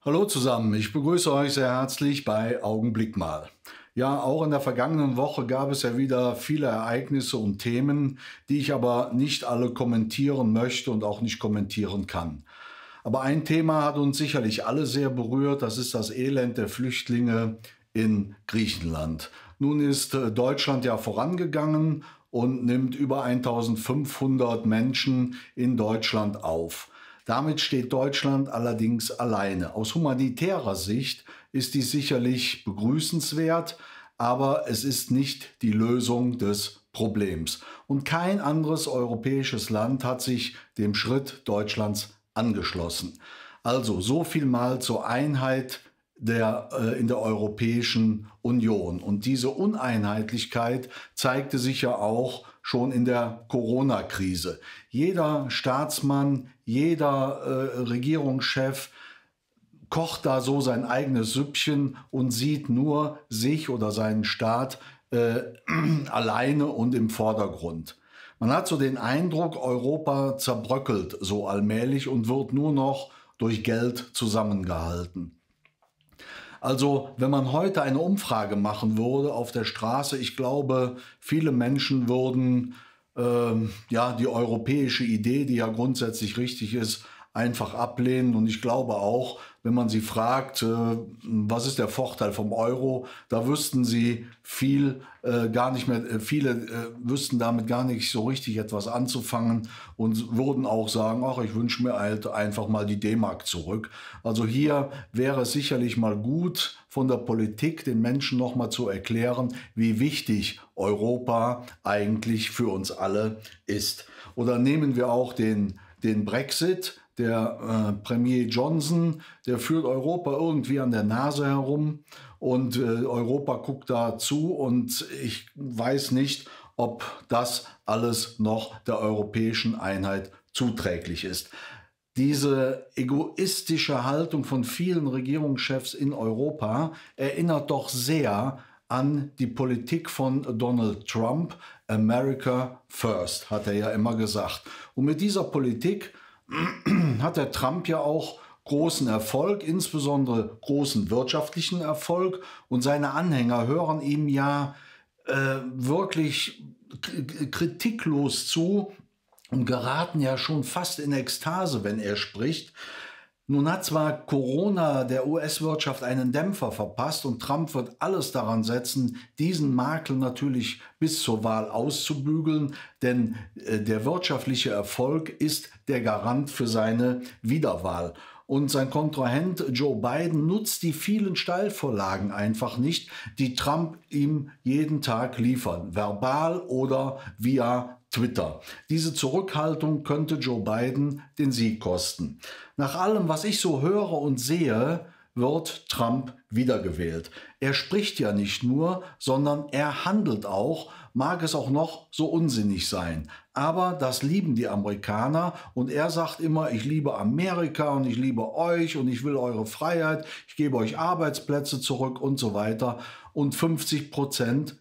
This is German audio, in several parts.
Hallo zusammen, ich begrüße euch sehr herzlich bei Augenblick mal. Ja, auch in der vergangenen Woche gab es ja wieder viele Ereignisse und Themen, die ich aber nicht alle kommentieren möchte und auch nicht kommentieren kann. Aber ein Thema hat uns sicherlich alle sehr berührt, das ist das Elend der Flüchtlinge in Griechenland. Nun ist Deutschland ja vorangegangen und nimmt über 1500 Menschen in Deutschland auf. Damit steht Deutschland allerdings alleine. Aus humanitärer Sicht ist dies sicherlich begrüßenswert, aber es ist nicht die Lösung des Problems. Und kein anderes europäisches Land hat sich dem Schritt Deutschlands angeschlossen. Also so viel mal zur Einheit in der Europäischen Union. Und diese Uneinheitlichkeit zeigte sich ja auch schon in der Corona-Krise. Jeder Staatsmann, jeder Regierungschef kocht da so sein eigenes Süppchen und sieht nur sich oder seinen Staat alleine und im Vordergrund. Man hat so den Eindruck, Europa zerbröckelt so allmählich und wird nur noch durch Geld zusammengehalten. Also, wenn man heute eine Umfrage machen würde auf der Straße, ich glaube, viele Menschen würden ja die europäische Idee, die ja grundsätzlich richtig ist, einfach ablehnen. Und ich glaube auch, wenn man sie fragt, was ist der Vorteil vom Euro, da wüssten sie gar nicht mehr, viele wüssten damit gar nicht so richtig etwas anzufangen und würden auch sagen, ach, ich wünsche mir halt einfach mal die D-Mark zurück. Also hier wäre es sicherlich mal gut von der Politik den Menschen noch mal zu erklären, wie wichtig Europa eigentlich für uns alle ist. Oder nehmen wir auch den Brexit. Der Premier Johnson, der führt Europa irgendwie an der Nase herum und Europa guckt da zu und ich weiß nicht, ob das alles noch der europäischen Einheit zuträglich ist. Diese egoistische Haltung von vielen Regierungschefs in Europa erinnert doch sehr an die Politik von Donald Trump. America First, hat er ja immer gesagt. Und mit dieser Politik hat der Trump ja auch großen Erfolg, insbesondere großen wirtschaftlichen Erfolg. Und seine Anhänger hören ihm ja wirklich kritiklos zu und geraten ja schon fast in Ekstase, wenn er spricht. Nun hat zwar Corona der US-Wirtschaft einen Dämpfer verpasst und Trump wird alles daran setzen, diesen Makel natürlich bis zur Wahl auszubügeln, denn der wirtschaftliche Erfolg ist der Garant für seine Wiederwahl. Und sein Kontrahent Joe Biden nutzt die vielen Steilvorlagen einfach nicht, die Trump ihm jeden Tag liefern, verbal oder via Twitter. Diese Zurückhaltung könnte Joe Biden den Sieg kosten. Nach allem, was ich so höre und sehe, wird Trump wiedergewählt. Er spricht ja nicht nur, sondern er handelt auch, mag es auch noch so unsinnig sein. Aber das lieben die Amerikaner und er sagt immer, ich liebe Amerika und ich liebe euch und ich will eure Freiheit, ich gebe euch Arbeitsplätze zurück und so weiter. Und 50%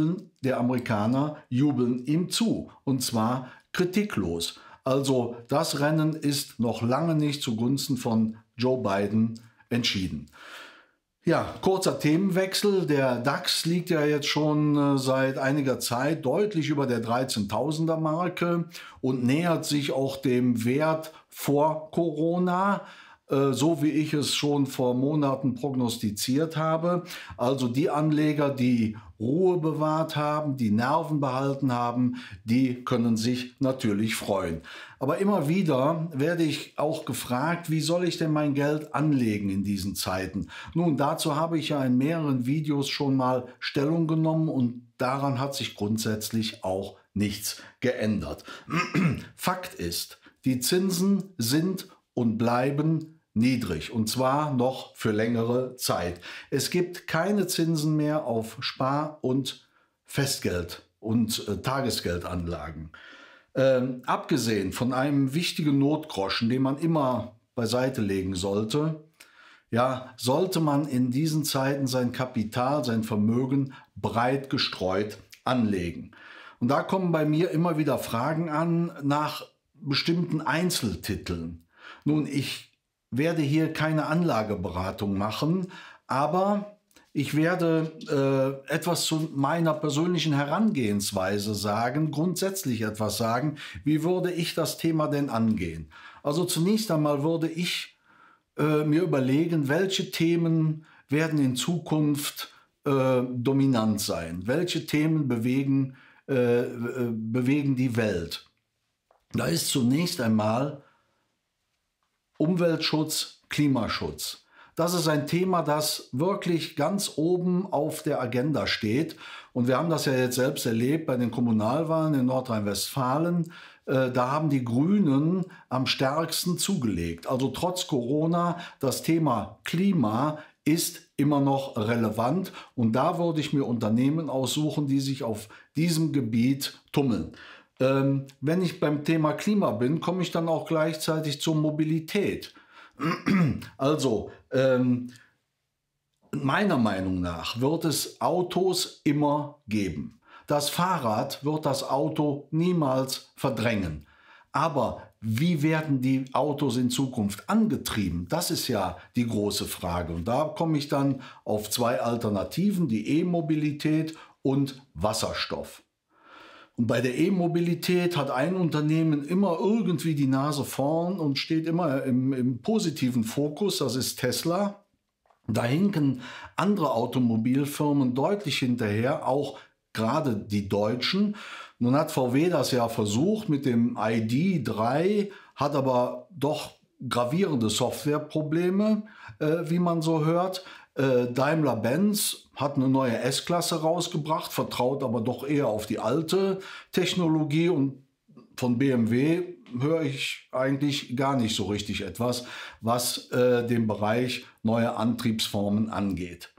der Amerikaner jubeln ihm zu und zwar kritiklos. Also das Rennen ist noch lange nicht zugunsten von Joe Biden entschieden. Ja, kurzer Themenwechsel. Der DAX liegt ja jetzt schon seit einiger Zeit deutlich über der 13.000er Marke und nähert sich auch dem Wert vor Corona, so wie ich es schon vor Monaten prognostiziert habe. Also die Anleger, die Ruhe bewahrt haben, die Nerven behalten haben, die können sich natürlich freuen. Aber immer wieder werde ich auch gefragt, wie soll ich denn mein Geld anlegen in diesen Zeiten? Nun, dazu habe ich ja in mehreren Videos schon mal Stellung genommen und daran hat sich grundsätzlich auch nichts geändert. Fakt ist, die Zinsen sind und bleiben niedrig und zwar noch für längere Zeit. Es gibt keine Zinsen mehr auf Spar- und Festgeld- und Tagesgeldanlagen. Abgesehen von einem wichtigen Notgroschen, den man immer beiseite legen sollte, ja, sollte man in diesen Zeiten sein Kapital, sein Vermögen breit gestreut anlegen. Und da kommen bei mir immer wieder Fragen an nach bestimmten Einzeltiteln. Nun, ich werde hier keine Anlageberatung machen, aber ich werde etwas zu meiner persönlichen Herangehensweise sagen, grundsätzlich etwas sagen. Wie würde ich das Thema denn angehen? Also zunächst einmal würde ich mir überlegen, welche Themen werden in Zukunft dominant sein? Welche Themen bewegen die Welt? Da ist zunächst einmal Umweltschutz, Klimaschutz. Das ist ein Thema, das wirklich ganz oben auf der Agenda steht. Und wir haben das ja jetzt selbst erlebt bei den Kommunalwahlen in Nordrhein-Westfalen. Da haben die Grünen am stärksten zugelegt. Also trotz Corona, das Thema Klima ist immer noch relevant. Und da würde ich mir Unternehmen aussuchen, die sich auf diesem Gebiet tummeln. Wenn ich beim Thema Klima bin, komme ich dann auch gleichzeitig zur Mobilität. Also, meiner Meinung nach wird es Autos immer geben. Das Fahrrad wird das Auto niemals verdrängen. Aber wie werden die Autos in Zukunft angetrieben? Das ist ja die große Frage. Und da komme ich dann auf zwei Alternativen, die E-Mobilität und Wasserstoff. Und bei der E-Mobilität hat ein Unternehmen immer irgendwie die Nase vorn und steht immer im positiven Fokus, das ist Tesla. Da hinken andere Automobilfirmen deutlich hinterher, auch gerade die deutschen. Nun hat VW das ja versucht mit dem ID.3, hat aber doch gravierende Softwareprobleme, wie man so hört. Daimler-Benz hat eine neue S-Klasse rausgebracht, vertraut aber doch eher auf die alte Technologie, und von BMW höre ich eigentlich gar nicht so richtig etwas, was den Bereich neue Antriebsformen angeht.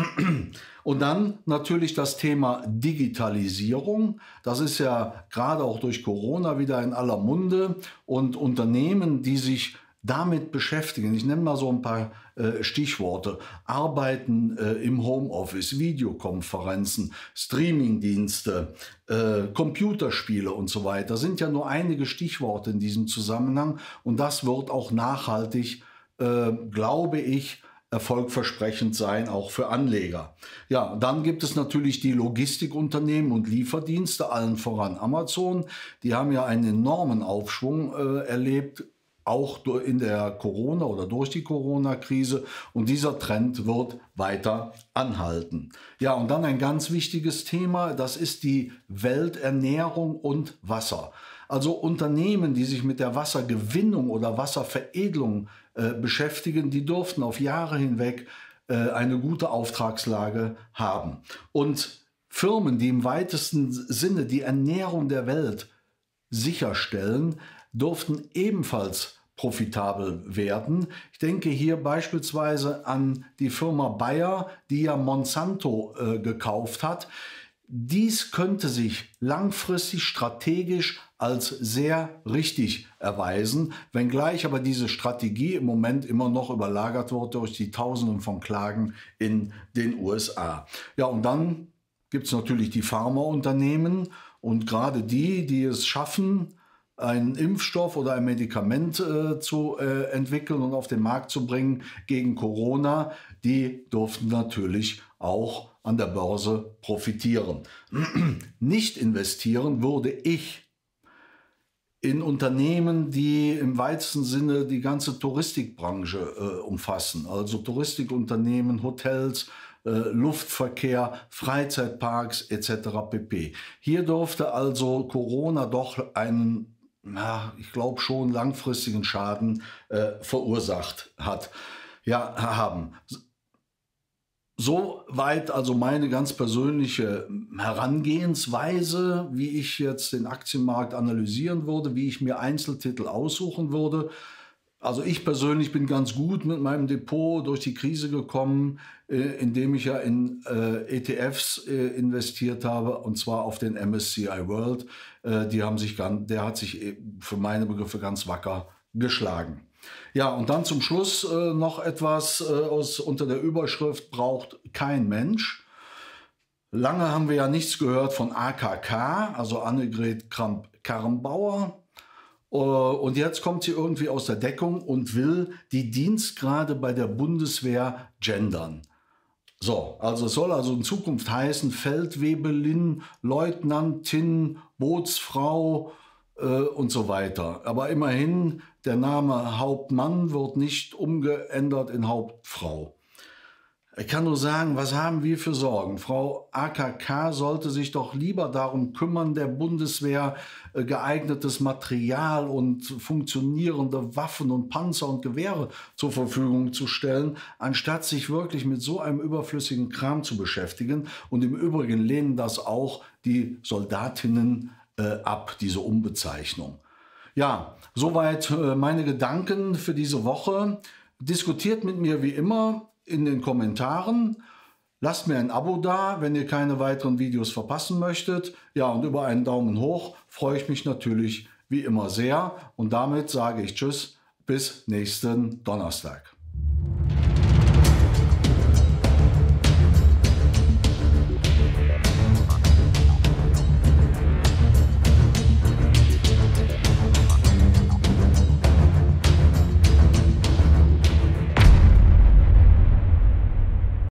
Und dann natürlich das Thema Digitalisierung. Das ist ja gerade auch durch Corona wieder in aller Munde, und Unternehmen, die sich damit beschäftigen, ich nenne mal so ein paar Stichworte: Arbeiten im Homeoffice, Videokonferenzen, Streamingdienste, Computerspiele und so weiter, sind ja nur einige Stichworte in diesem Zusammenhang, und das wird auch nachhaltig, glaube ich, erfolgversprechend sein, auch für Anleger. Ja, dann gibt es natürlich die Logistikunternehmen und Lieferdienste, allen voran Amazon. Die haben ja einen enormen Aufschwung erlebt, auch in der Corona oder durch die Corona-Krise, und dieser Trend wird weiter anhalten. Ja, und dann ein ganz wichtiges Thema, das ist die Welternährung und Wasser. Also Unternehmen, die sich mit der Wassergewinnung oder Wasserveredelung beschäftigen, die dürften auf Jahre hinweg eine gute Auftragslage haben. Und Firmen, die im weitesten Sinne die Ernährung der Welt sicherstellen, durften ebenfalls profitabel werden. Ich denke hier beispielsweise an die Firma Bayer, die ja Monsanto gekauft hat. Dies könnte sich langfristig strategisch als sehr richtig erweisen, wenngleich aber diese Strategie im Moment immer noch überlagert wird durch die Tausenden von Klagen in den USA. Ja, und dann gibt es natürlich die Pharmaunternehmen, und gerade die es schaffen, einen Impfstoff oder ein Medikament zu entwickeln und auf den Markt zu bringen gegen Corona, die durften natürlich auch an der Börse profitieren. Nicht investieren würde ich in Unternehmen, die im weitesten Sinne die ganze Touristikbranche umfassen, also Touristikunternehmen, Hotels, Luftverkehr, Freizeitparks etc. pp. Hier dürfte also Corona doch einen, ich glaube schon, langfristigen Schaden verursacht haben. Soweit also meine ganz persönliche Herangehensweise, wie ich jetzt den Aktienmarkt analysieren würde, wie ich mir Einzeltitel aussuchen würde. Also ich persönlich bin ganz gut mit meinem Depot durch die Krise gekommen, indem ich ja in ETFs investiert habe, und zwar auf den MSCI World. Der hat sich für meine Begriffe ganz wacker geschlagen. Ja, und dann zum Schluss noch etwas unter der Überschrift "Braucht kein Mensch". Lange haben wir ja nichts gehört von AKK, also Annegret Kramp-Karrenbauer. Und jetzt kommt sie irgendwie aus der Deckung und will die Dienstgrade bei der Bundeswehr gendern. So, also es soll also in Zukunft heißen Feldwebelin, Leutnantin, Bootsfrau und so weiter. Aber immerhin, der Name Hauptmann wird nicht umgeändert in Hauptfrau. Ich kann nur sagen, was haben wir für Sorgen? Frau AKK sollte sich doch lieber darum kümmern, der Bundeswehr geeignetes Material und funktionierende Waffen und Panzer und Gewehre zur Verfügung zu stellen, anstatt sich wirklich mit so einem überflüssigen Kram zu beschäftigen. Und im Übrigen lehnen das auch die Soldatinnen ab, diese Umbezeichnung. Ja, soweit meine Gedanken für diese Woche. Diskutiert mit mir wie immer in den Kommentaren. Lasst mir ein Abo da, wenn ihr keine weiteren Videos verpassen möchtet. Ja, und über einen Daumen hoch freue ich mich natürlich wie immer sehr. Und damit sage ich Tschüss, bis nächsten Donnerstag.